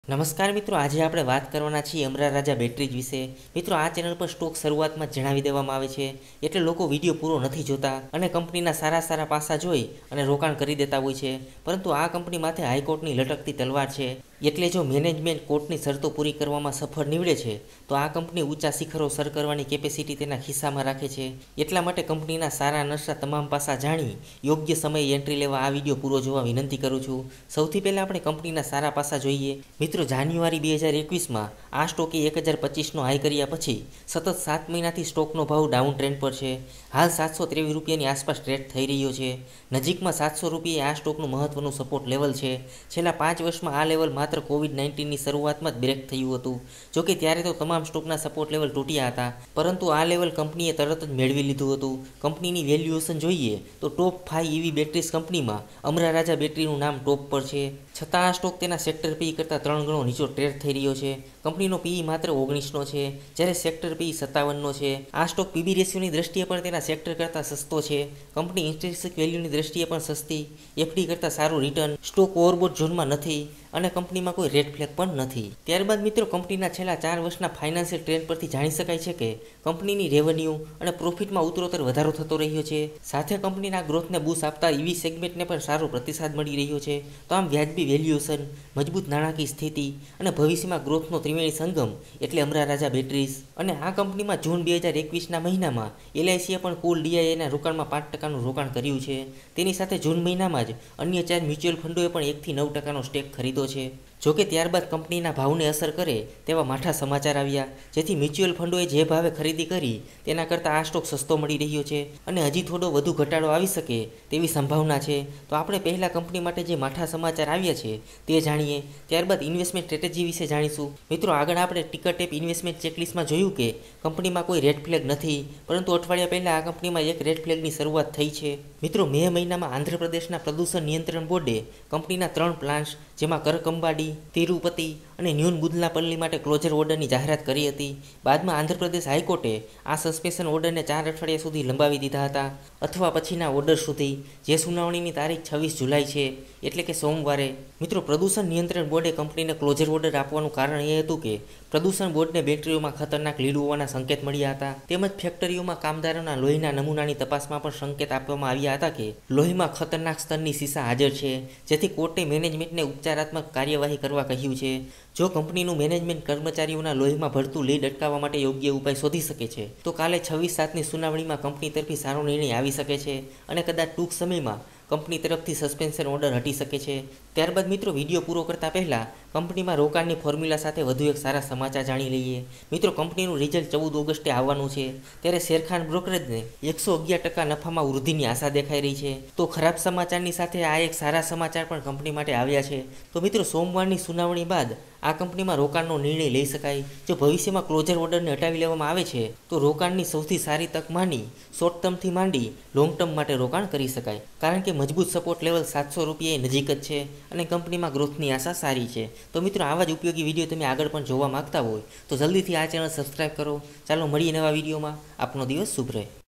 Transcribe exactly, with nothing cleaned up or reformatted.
નમસ્કાર મિત્રો, આજે આપણે વાત કરવાના છીએ અમરા રાજા બેટરીજ વિશે। મિત્રો, આ ચેનલ પર સ્ટોક શરૂઆતમાં જ જણાવી દેવામાં આવે છે, એટલે લોકો વિડીયો પૂરો નથી જોતા અને કંપનીના સારા સારા પાસા જોઈ અને રોકાણ કરી દેતા હોય છે। પરંતુ આ કંપની માથે હાઈકોર્ટની લટકતી તલવાર છે, એટલે જો મેનેજમેન્ટ કોર્ટની શરતો પૂરી કરવામાં સફળ નીવડે છે તો આ કંપની ઊંચા શિખરો સર કરવાની કેપેસિટી તેના ખિસ્સામાં રાખે છે। એટલા માટે કંપનીના સારા નશા તમામ પાસા જાણી યોગ્ય સમયે એન્ટ્રી લેવા આ વિડીયો પૂરો જોવા વિનંતી કરું છું। સૌથી પહેલાં આપણે કંપનીના સારા પાસા જોઈએ। મિત્રો, જાન્યુઆરી બે હજાર એકવીસમાં આ સ્ટોકે એક હજાર પચીસનો હાઈ કર્યા પછી સતત સાત મહિનાથી સ્ટોકનો ભાવ ડાઉન ટ્રેન્ડ પર છે। હાલ સાતસો ત્રેવીસ રૂપિયાની આસપાસ ટ્રેડ થઈ રહ્યો છે। નજીકમાં સાતસો રૂપિયા આ સ્ટોકનું મહત્વનું સપોર્ટ લેવલ છે। છેલ્લા પાંચ વર્ષમાં આ લેવલ માત્ર કોવિડ નાઇન્ટીનની શરૂઆતમાં જ બ્રેક થયું હતું। જોકે ત્યારે તો તમામ સ્ટોકના સપોર્ટ લેવલ તૂટ્યા હતા, પરંતુ આ લેવલ કંપનીએ તરત જ મેળવી લીધું હતું। કંપનીની વેલ્યુએશન જોઈએ તો ટોપ ફાઇવ ઈવી બેટરીઝ કંપનીમાં અમરા રાજા બેટરીનું નામ ટોપ પર છે। છતાં આ સ્ટોક તેના સેક્ટર પી કરતાં ત્રણ ગણો નીચો ટ્રેડ થઈ રહ્યો છે। કંપનીનો પીઈ માત્ર ઓગણીસનો છે, જ્યારે સેક્ટર પીઈ સત્તાવનનો છે। આ સ્ટોક પીબી રેશિયોની દ્રષ્ટિએ પણ તેના સેક્ટર કરતાં સસ્તો છે। કંપની ઇન્ટ્રિન્સિક વેલ્યુની દ્રષ્ટિએ પણ સસ્તી, એફડી કરતાં સારું રિટર્ન, સ્ટોક ઓવરબોટ ઝોનમાં નથી અને કંપનીમાં કોઈ રેડ ફ્લેગ પણ નથી। ત્યારબાદ મિત્રો, કંપનીના છેલ્લા ચાર વર્ષના ફાઇનાન્શિયલ ટ્રેન્ડ પરથી જાણી શકાય છે કે કંપનીની રેવન્યુ અને પ્રોફિટમાં ઉત્તરોત્તર વધારો થતો રહ્યો છે। સાથે કંપનીના ગ્રોથને બૂસ્ટ આપતા ઈવી સેગમેન્ટને પણ સારો પ્રતિસાદ મળી રહ્યો છે। તો આમ વ્યાજબી વેલ્યુએશન, મજબૂત નાણાકીય સ્થિતિ અને ભવિષ્યમાં ગ્રોથનો ત્રિવેણી સંગમ એટલે અમરા રાજા બેટરીઝ। અને આ કંપનીમાં જૂન બે હજાર એકવીસના મહિનામાં એલઆઈસીએ પણ કુલ ડીઆઈએના રોકાણમાં પાંચ ટકાનું રોકાણ કર્યું છે। તેની સાથે જૂન મહિનામાં જ અન્ય ચાર મ્યુચ્યુઅલ ફંડોએ પણ એકથી નવ ટકાનો સ્ટેક ખરીદ્યો છે। જોકે ત્યારબાદ કંપનીના ભાવને અસર કરે તેવા માઠા સમાચાર આવ્યા, જેથી મ્યુચ્યુઅલ ફંડોએ જે ભાવે ખરીદી કરી તેના કરતાં આ સ્ટોક સસ્તો મળી રહ્યો છે અને હજી થોડો વધુ ઘટાડો આવી શકે તેવી સંભાવના છે। તો આપણે પહેલાં કંપની માટે જે માઠા સમાચાર આવ્યા છે તે જાણીએ, ત્યારબાદ ઇન્વેસ્ટમેન્ટ સ્ટ્રેટેજી વિશે જાણીશું। મિત્રો, આગળ આપણે ટિકર ટેપ ઇન્વેસ્ટમેન્ટ ચેકલિસ્ટમાં જોયું કે કંપનીમાં કોઈ રેડ ફ્લેગ નથી, પરંતુ અઠવાડિયા પહેલાં આ કંપનીમાં એક રેડ ફ્લેગની શરૂઆત થઈ છે। મિત્રો, મે મહિનામાં આંધ્રપ્રદેશના પ્રદૂષણ નિયંત્રણ બોર્ડે કંપનીના ત્રણ પ્લાન્ટ્સ, જેમાં કરકંબાડી, તિરુપતિ અને ન્યૂન બુદલાપલ્લી માટે ક્લોઝર ઓર્ડરની જાહેરાત કરી હતી। બાદમાં આંધ્રપ્રદેશ હાઈકોર્ટે આ સસ્પેન્શન ઓર્ડરને ચાર અઠવાડિયા સુધી લંબાવી દીધા હતા, અથવા પછીના ઓર્ડર સુધી, જે સુનાવણીની તારીખ છવ્વીસ જુલાઈ છે, એટલે કે સોમવારે। મિત્રો, પ્રદૂષણ નિયંત્રણ બોર્ડે કંપનીને ક્લોઝર ઓર્ડર આપવાનું કારણ એ હતું કે પ્રદૂષણ બોર્ડને બેટરીઓમાં ખતરનાક લીડ હોવાના સંકેત મળ્યા હતા, તેમજ ફેક્ટરીઓમાં કામદારોના લોહીના નમૂનાની તપાસમાં પણ સંકેત આપવામાં આવ્યા હતા કે લોહીમાં ખતરનાક સ્તરની સીસા હાજર છે, જેથી કોર્ટે મેનેજમેન્ટને ઉપચારાત્મક કાર્યવાહી કરવા કહ્યું છે। જો કંપનીનું મેનેજમેન્ટ કર્મચારીઓના લોહીમાં ભળતું લીડ અટકાવવા માટે યોગ્ય ઉપાય શોધી શકે છે તો કાલે છવ્વીસ સાતની સુનાવણીમાં કંપની તરફી સારો નિર્ણય આવી શકે છે અને કદાચ ટૂંક સમયમાં કંપની તરફથી સસ્પેન્શન ઓર્ડર હટી શકે છે। ત્યારબાદ મિત્રો, વિડીયો પૂરો કરતાં પહેલાં કંપનીમાં રોકાણની ફોર્મ્યુલા સાથે વધુ એક સારા સમાચાર જાણી લઈએ। મિત્રો, કંપનીનું રિઝલ્ટ ચૌદ ઓગસ્ટે આવવાનું છે, ત્યારે શેરખાન બ્રોકરેજને એકસો અગિયાર ટકા નફામાં વૃદ્ધિની આશા દેખાઈ રહી છે। તો ખરાબ સમાચારની સાથે આ એક સારા સમાચાર પણ કંપની માટે આવ્યા છે। તો મિત્રો, સોમવારની સુનાવણી બાદ આ કંપનીમાં રોકાણનો નિર્ણય લઈ શકાય। જો ભવિષ્યમાં ક્લોઝર ઓર્ડરને હટાવી લેવામાં આવે છે તો રોકાણની સૌથી સારી તક માની શોર્ટ ટર્મથી માંડી લોંગ ટર્મ માટે રોકાણ કરી શકાય, કારણ કે મજબૂત સપોર્ટ લેવલ સાતસો રૂપિયા નજીક જ છે અને કંપનીમાં ગ્રોથની આશા સારી છે। તો મિત્રો, આવા જ ઉપયોગી વિડીયો તમે આગળ પણ જોવા માંગતા હોય તો જલ્દીથી આ ચેનલ સબસ્ક્રાઈબ કરો। ચાલો મળીએ નવા વિડીયોમાં। આપનો દિવસ શુભ રહે।